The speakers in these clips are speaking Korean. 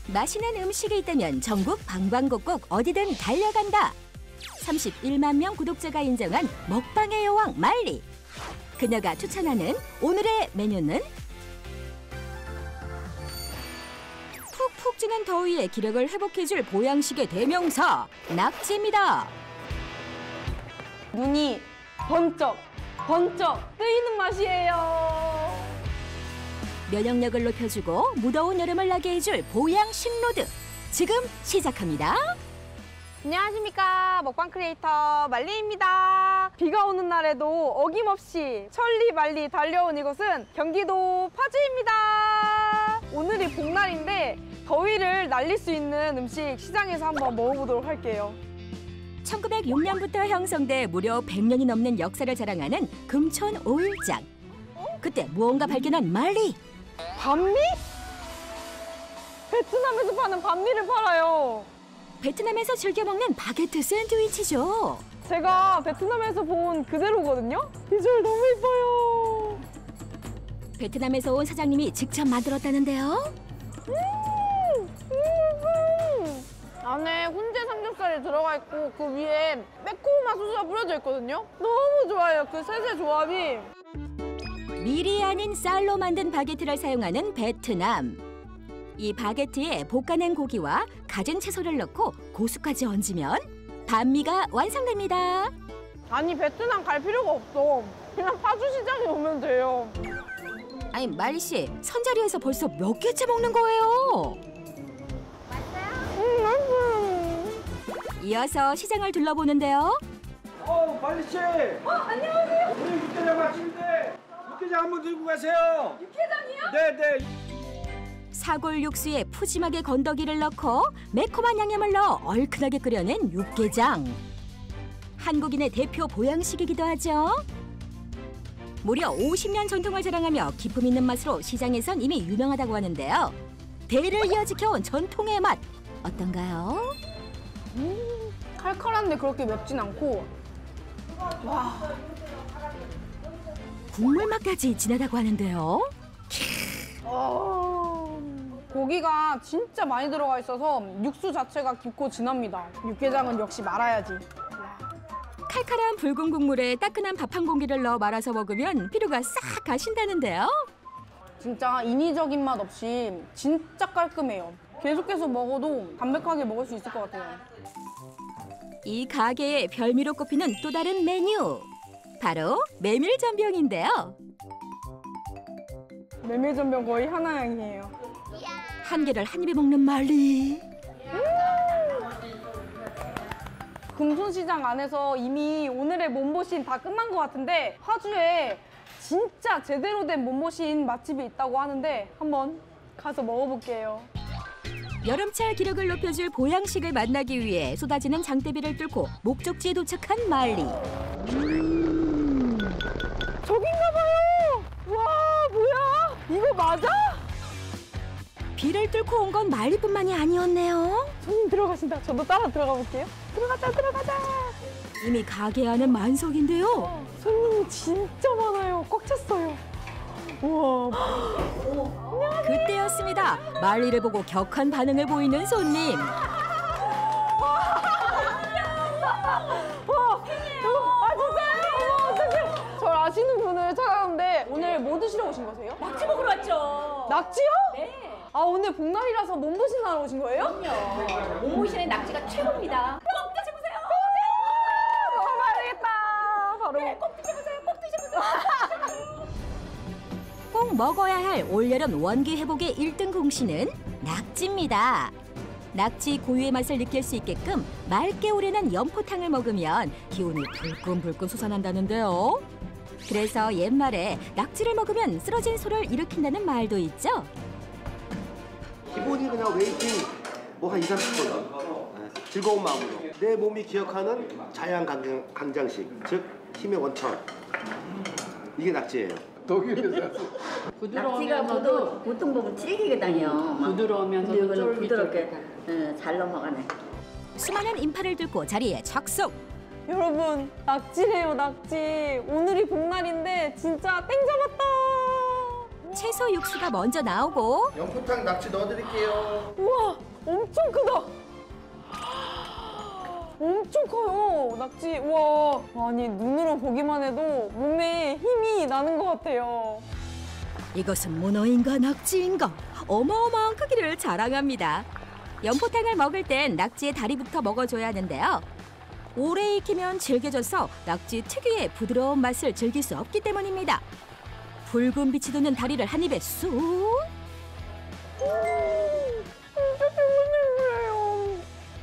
맛있는 음식이 있다면 전국 방방곡곡 어디든 달려간다. 31만 명 구독자가 인정한 먹방의 여왕 말리. 그녀가 추천하는 오늘의 메뉴는 푹푹 찌는 더위에 기력을 회복해줄 보양식의 대명사 낙지입니다. 눈이 번쩍 뜨이는 맛이에요. 면역력을 높여주고 무더운 여름을 나게 해줄 보양 식로드. 지금 시작합니다. 안녕하십니까, 먹방 크리에이터 말리입니다. 비가 오는 날에도 어김없이 천리말리 달려온 이곳은 경기도 파주입니다. 오늘이 복날인데 더위를 날릴 수 있는 음식 시장에서 한번 먹어보도록 할게요. 1906년부터 형성돼 무려 100년이 넘는 역사를 자랑하는 금천 오일장. 그때 무언가 발견한 말리. 반미? 베트남에서 파는 반미를 팔아요. 베트남에서 즐겨 먹는 바게트 샌드위치죠. 제가 베트남에서 본 그대로거든요? 비주얼 너무 예뻐요. 베트남에서 온 사장님이 직접 만들었다는데요. 안에 훈제 삼겹살이 들어가 있고 그 위에 매콤한 소스가 뿌려져 있거든요. 너무 좋아요, 그 셋의 조합이. 밀이 아닌 쌀로 만든 바게트를 사용하는 베트남. 이 바게트에 볶아낸 고기와 갖은 채소를 넣고 고수까지 얹으면 반미가 완성됩니다. 아니, 베트남 갈 필요가 없어. 그냥 파주시장에 오면 돼요. 아니 말리 씨, 선자리에서 벌써 몇 개째 먹는 거예요? 맛있어요. 이어서 시장을 둘러보는데요. 말리 씨. 안녕하세요. 우리 육개장 맛집인데 육개장 한번 들고 가세요. 육개장이요? 네네. 사골 육수에 푸짐하게 건더기를 넣고 매콤한 양념을 넣어 얼큰하게 끓여낸 육개장. 한국인의 대표 보양식이기도 하죠. 무려 50년 전통을 자랑하며 기품 있는 맛으로 시장에선 이미 유명하다고 하는데요. 대를 이어 지켜온 전통의 맛 어떤가요? 칼칼한데 그렇게 맵진 않고. 와, 국물 맛까지 진하다고 하는데요. 고기가 진짜 많이 들어가 있어서 육수 자체가 깊고 진합니다. 육개장은 역시 말아야지. 칼칼한 붉은 국물에 따끈한 밥 한 공기를 넣어 말아서 먹으면 피로가 싹 가신다는데요. 진짜 인위적인 맛 없이 진짜 깔끔해요. 계속해서 먹어도 담백하게 먹을 수 있을 것 같아요. 이 가게의 별미로 꼽히는 또 다른 메뉴. 바로 메밀전병인데요. 메밀전병 거의 하나양이에요. 한 개를 한 입에 먹는 말리. 금손시장 안에서 이미 오늘의 몸보신 다 끝난 것 같은데 파주에 진짜 제대로 된 몸보신 맛집이 있다고 하는데 한번 가서 먹어볼게요. 여름철 기력을 높여줄 보양식을 만나기 위해 쏟아지는 장대비를 뚫고 목적지에 도착한 말리. 저긴가 봐요. 와, 뭐야? 이거 맞아? 비를 뚫고 온 건 말리뿐만이 아니었네요. 손님 들어가신다. 저도 따라 들어가 볼게요. 들어가자. 이미 가게 안은 만석인데요. 손님이 진짜 많아요. 꽉 찼어요. 우와. 그때였습니다. 말리를 보고 격한 반응을 보이는 손님. 진짜요? 어떡해. 저 아시는 분을 찾아왔는데 오늘 뭐 드시러 오신 거세요? 낙지 먹으러 왔죠. 낙지요? 네. 아, 오늘 복날이라서 몸보신 하러 오신 거예요? 그럼요. 몸보신의 낙지가 최고입니다. 꼭 드셔보세요. 먹어봐야 되겠다. 바로. 네, 꼭 드셔보세요. 꼭 드셔보세요. 꼭 먹어야 할 올여름 원기 회복의 1등 공신은 낙지입니다. 낙지 고유의 맛을 느낄 수 있게끔 맑게 우려낸 연포탕을 먹으면 기운이 불끈불끈 솟아난다는데요. 그래서 옛말에 낙지를 먹으면 쓰러진 소를 일으킨다는 말도 있죠. 기본이 그냥 웨이팅 뭐 한 2, 30분 즐거운 마음으로 내 몸이 기억하는 자양 강장식 즉 힘의 원천 이게 낙지예요. 낙지가 보통 보면 질기거든요. 부드러우면서 부드럽게 잘 넘어가네. 수많은 인파를 뚫고 자리에 착석. 여러분, 낙지래요, 낙지. 오늘이 복날인데 진짜 땡 잡았다. 채소 육수가 먼저 나오고 연포탕 낙지 넣어드릴게요. 우와, 엄청 크다. 엄청 커요, 낙지. 우와, 아니 눈으로 보기만 해도 몸에 힘이 나는 것 같아요. 이것은 문어인가 낙지인가 어마어마한 크기를 자랑합니다. 연포탕을 먹을 땐 낙지의 다리부터 먹어줘야 하는데요. 오래 익히면 질겨져서 낙지 특유의 부드러운 맛을 즐길 수 없기 때문입니다. 붉은 빛이 도는 다리를 한 입에 쏙. 진짜 탱글탱글해요.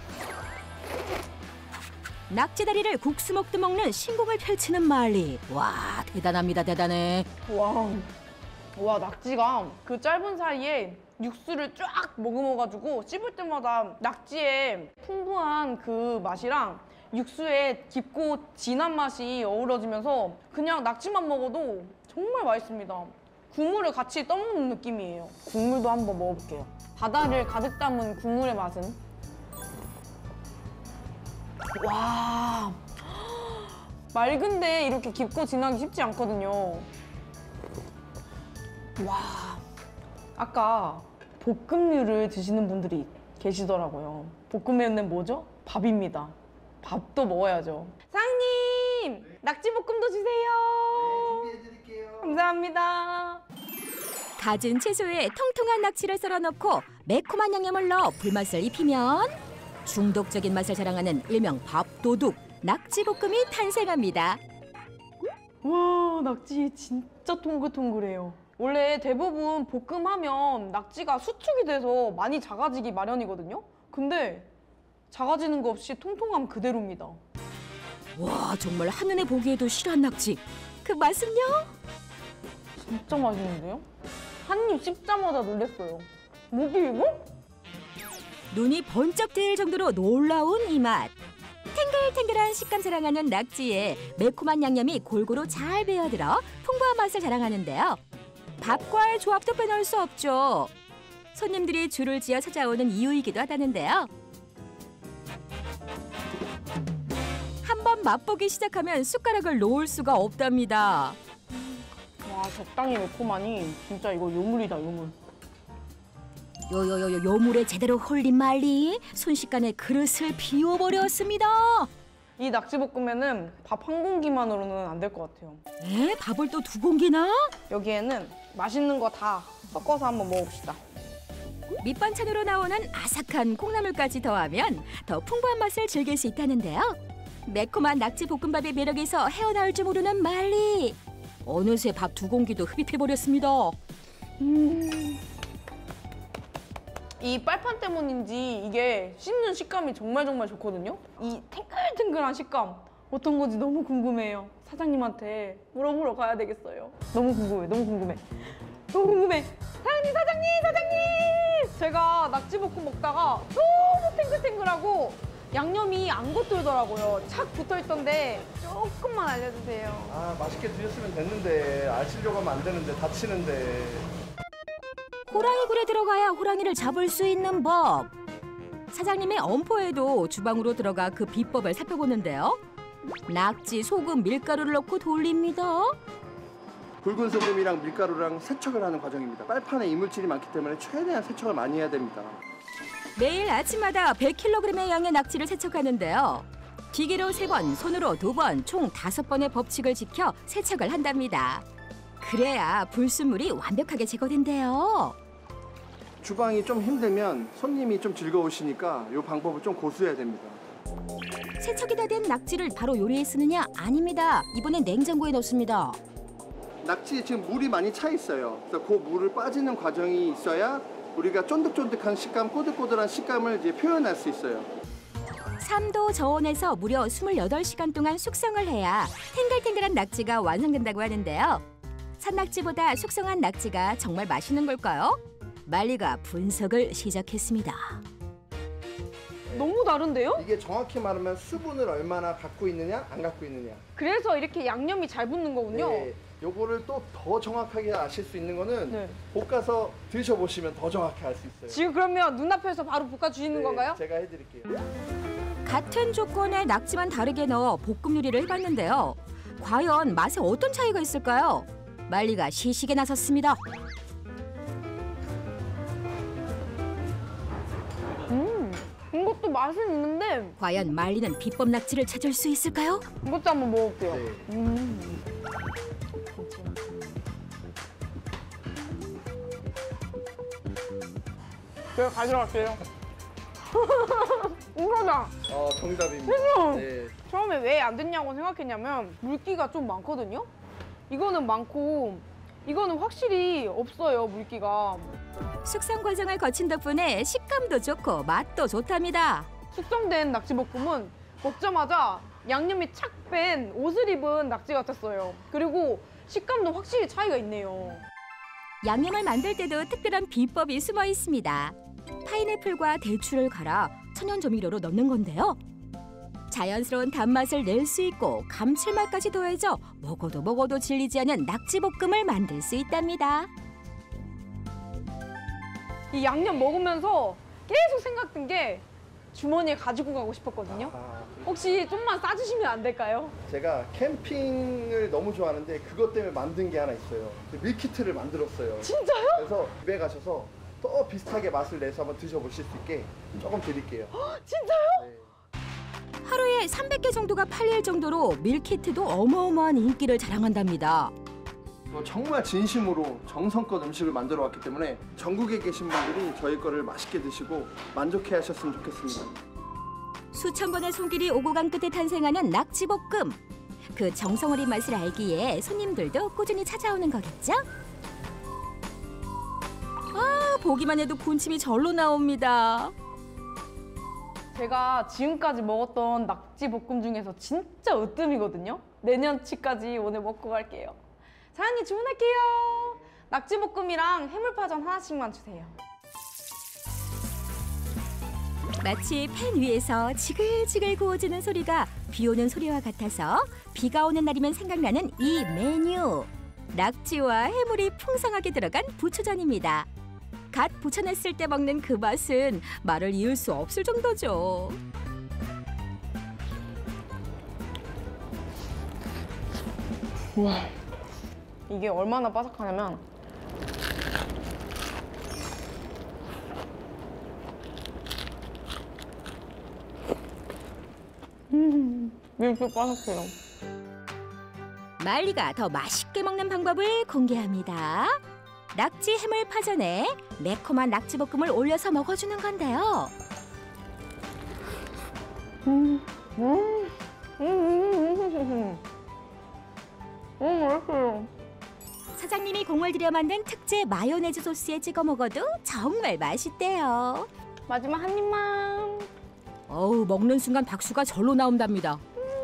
낙지 다리를 국수 먹듯 먹는 신공을 펼치는 말리. 와, 대단합니다, 대단해. 와, 낙지가 그 짧은 사이에 육수를 쫙 머금어가지고 씹을 때마다 낙지의 풍부한 그 맛이랑 육수의 깊고 진한 맛이 어우러지면서 그냥 낙지만 먹어도 정말 맛있습니다. 국물을 같이 떠먹는 느낌이에요. 국물도 한번 먹어볼게요. 바다를 가득 담은 국물의 맛은 와, 맑은데 이렇게 깊고 진하기 쉽지 않거든요. 와, 아까 볶음류를 드시는 분들이 계시더라고요. 볶음면은 뭐죠? 밥입니다. 밥도 먹어야죠. 사장님, 낙지볶음도 주세요. 준비해드릴게요. 감사합니다. 갖은 채소에 통통한 낙지를 썰어 넣고 매콤한 양념을 넣어 불맛을 입히면 중독적인 맛을 자랑하는 일명 밥도둑 낙지볶음이 탄생합니다. 와, 낙지 진짜 통글통글해요. 원래 대부분 볶음하면 낙지가 수축이 돼서 많이 작아지기 마련이거든요. 근데 작아지는 거 없이 통통함 그대로입니다. 와, 정말 한눈에 보기에도 실한 낙지. 그 맛은요? 진짜 맛있는데요? 한 입 씹자마자 놀랬어요. 뭐지 이거? 눈이 번쩍 뜨일 정도로 놀라운 이 맛. 탱글탱글한 식감 자랑하는 낙지에 매콤한 양념이 골고루 잘 배어들어 풍부한 맛을 자랑하는데요. 밥과의 조합도 빼놓을 수 없죠. 손님들이 줄을 지어 찾아오는 이유이기도 하다는데요. 한번 맛보기 시작하면 숟가락을 놓을 수가 없답니다. 와, 적당히 매콤하니 진짜 이거 요물이다, 요물. 요물에 제대로 홀린 말리 순식간에 그릇을 비워버렸습니다. 이 낙지볶음면은 밥 한 공기만으로는 안 될 것 같아요. 에? 밥을 또 2공기나? 여기에는 맛있는 거 다 섞어서 한번 먹어봅시다. 밑반찬으로 나오는 아삭한 콩나물까지 더하면 더 풍부한 맛을 즐길 수 있다는데요. 매콤한 낙지 볶음밥의 매력에서 헤어나올 줄 모르는 말리. 어느새 밥 2공기도 흡입해버렸습니다. 이 빨판 때문인지 이게 씹는 식감이 정말 좋거든요. 이 탱글탱글한 식감 어떤 건지 너무 궁금해요. 사장님한테 물어보러 가야 되겠어요. 너무 궁금해. 사장님! 제가 낙지볶음 먹다가 너무 탱글탱글하고 양념이 안 겉돌더라고요. 착 붙어있던데 조금만 알려주세요. 아, 맛있게 드셨으면 됐는데 아시려고 하면 안 되는데 다치는데. 호랑이 굴에 들어가야 호랑이를 잡을 수 있는 법. 사장님의 엄포에도 주방으로 들어가 그 비법을 살펴보는데요. 낙지, 소금, 밀가루를 넣고 돌립니다. 굵은 소금이랑 밀가루랑 세척을 하는 과정입니다. 빨판에 이물질이 많기 때문에 최대한 세척을 많이 해야 됩니다. 매일 아침마다 100kg의 양의 낙지를 세척하는데요. 기계로 3번, 손으로 2번, 총 5번의 법칙을 지켜 세척을 한답니다. 그래야 불순물이 완벽하게 제거된대요. 주방이 좀 힘들면 손님이 좀 즐거우시니까 이 방법을 좀 고수해야 됩니다. 세척이 다 된 낙지를 바로 요리에 쓰느냐? 아닙니다. 이번엔 냉장고에 넣습니다. 낙지에 지금 물이 많이 차 있어요. 그래서 그 물을 빠지는 과정이 있어야 우리가 쫀득쫀득한 식감, 꼬들꼬들한 식감을 이제 표현할 수 있어요. 3도 저온에서 무려 28시간 동안 숙성을 해야 탱글탱글한 낙지가 완성된다고 하는데요. 산낙지보다 숙성한 낙지가 정말 맛있는 걸까요? 말리가 분석을 시작했습니다. 너무 다른데요? 이게 정확히 말하면 수분을 얼마나 갖고 있느냐, 안 갖고 있느냐. 그래서 이렇게 양념이 잘 붙는 거군요. 네, 요거를 또 더 정확하게 아실 수 있는 거는 네. 볶아서 드셔보시면 더 정확히 알 수 있어요. 지금 그러면 눈앞에서 바로 볶아주시는 네, 건가요? 제가 해드릴게요. 같은 조건에 낙지만 다르게 넣어 볶음 요리를 해봤는데요. 과연 맛에 어떤 차이가 있을까요? 말리가 시식에 나섰습니다. 맛은 있는데 과연 말리는 비법 낙지를 찾을 수 있을까요? 이것도 한번 먹어볼게요. 네. 제가 가져갈게요. 이거다. 정답입니다. 네. 처음에 왜 안 됐냐고 생각했냐면 물기가 좀 많거든요. 이거는 많고 이거는 확실히 없어요, 물기가. 숙성 과정을 거친 덕분에 식감도 좋고 맛도 좋답니다. 숙성된 낙지볶음은 먹자마자 양념이 착 뺀 옷을 입은 낙지 같았어요. 그리고 식감도 확실히 차이가 있네요. 양념을 만들 때도 특별한 비법이 숨어 있습니다. 파인애플과 대추를 갈아 천연 조미료로 넣는 건데요. 자연스러운 단맛을 낼 수 있고 감칠맛까지 더해져 먹어도 질리지 않은 낙지볶음을 만들 수 있답니다. 이 양념 먹으면서 계속 생각든 게 주머니에 가지고 가고 싶었거든요. 혹시 좀만 싸주시면 안 될까요? 제가 캠핑을 너무 좋아하는데 그것 때문에 만든 게 하나 있어요. 밀키트를 만들었어요. 진짜요? 그래서 집에 가셔서 또 비슷하게 맛을 내서 한번 드셔보실 수 있게 조금 드릴게요. 진짜요? 네. 하루에 300개 정도가 팔릴 정도로 밀키트도 어마어마한 인기를 자랑한답니다. 정말 진심으로 정성껏 음식을 만들어 왔기 때문에 전국에 계신 분들이 저희 거를 맛있게 드시고 만족해 하셨으면 좋겠습니다. 수천 번의 손길이 오고 간 끝에 탄생하는 낙지볶음. 그 정성 어린 맛을 알기에 손님들도 꾸준히 찾아오는 거겠죠? 아, 보기만 해도 군침이 절로 나옵니다. 제가 지금까지 먹었던 낙지볶음 중에서 진짜 으뜸이거든요. 내년치까지 오늘 먹고 갈게요. 사장님 주문할게요. 낙지볶음이랑 해물파전 하나씩만 주세요. 마치 팬 위에서 지글지글 구워지는 소리가 비 오는 소리와 같아서 비가 오는 날이면 생각나는 이 메뉴. 낙지와 해물이 풍성하게 들어간 부추전입니다. 갓 부쳐냈을 때 먹는 그 맛은 말을 이을 수 없을 정도죠. 이게 얼마나 바삭하냐면 이렇게 바삭해요. 말리가 더 맛있게 먹는 방법을 공개합니다. 낙지 해물 파전에 매콤한 낙지볶음을 올려서 먹어주는 건데요. 맛있어요. 사장님이 공을 들여 만든 특제 마요네즈 소스에 찍어 먹어도 정말 맛있대요. 마지막 한 입만. 어우, 먹는 순간 박수가 절로 나온답니다.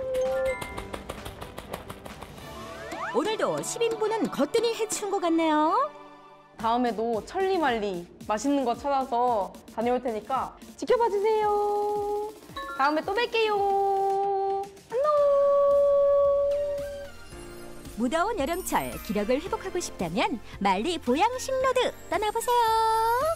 오늘도 10인분은 거뜬히 해치운 것 같네요. 다음에도 천리말리 맛있는 거 찾아서 다녀올 테니까 지켜봐 주세요. 다음에 또 뵐게요. 안녕. 무더운 여름철 기력을 회복하고 싶다면 말리 보양식로드 떠나보세요.